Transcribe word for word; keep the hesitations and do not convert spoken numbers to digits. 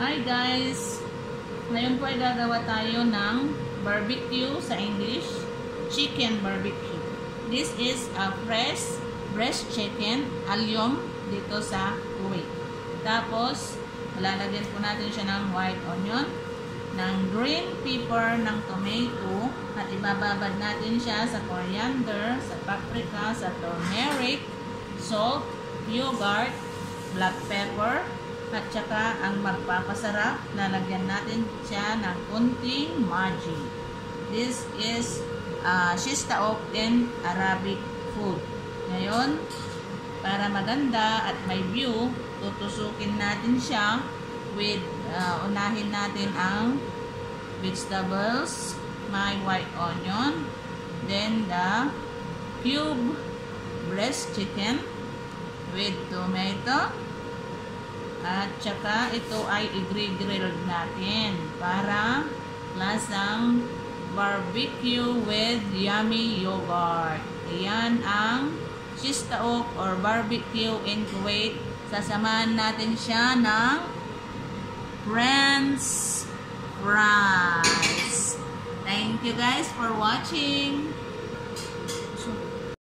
Hi guys! Ngayon po ay gagawa tayo ng barbecue sa English, chicken barbecue. This is a fresh breast chicken, alyom dito sa Kuwait. Tapos, lalagyan po natin siya ng white onion, ng green pepper, ng tomato, at ibababad natin siya sa coriander, sa paprika, sa turmeric, salt, yogurt, black pepper, at saka ang magpapasarap, lalagyan natin siya ng kunting Maggi. This is uh, shistaok in Arabic food. Ngayon, para maganda at may view, tutusukin natin siya with, uh, unahin natin ang vegetables, my white onion, then the cube breast chicken with tomato, at saka ito ay i-grill natin para lasang barbecue with yummy yogurt. Ayan ang shistaok or barbecue in Kuwait. Sasamahan natin siya ng French fries. Thank you guys for watching.